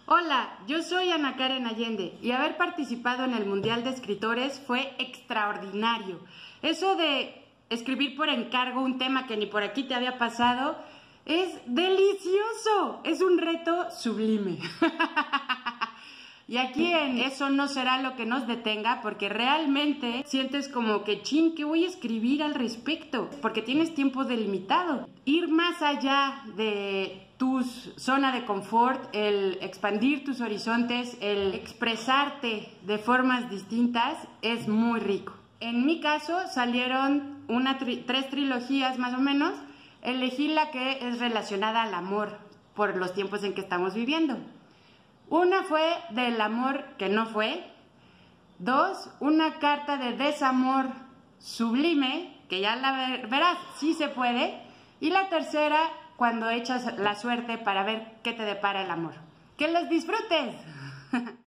Hola, yo soy Ana Karen Allende y haber participado en el Mundial de Escritores fue extraordinario. Eso de escribir por encargo un tema que ni por aquí te había pasado es delicioso, es un reto sublime. Y aquí en eso no será lo que nos detenga, porque realmente sientes como que, chin, ¿qué voy a escribir al respecto? Porque tienes tiempo delimitado. Ir más allá de tu zona de confort, el expandir tus horizontes, el expresarte de formas distintas, es muy rico. En mi caso salieron tres trilogías más o menos. Elegí la que es relacionada al amor, por los tiempos en que estamos viviendo. Una fue del amor que no fue. 2, una carta de desamor sublime, que ya la verás, sí se puede. Y la tercera, cuando echas la suerte para ver qué te depara el amor. ¡Que los disfrutes!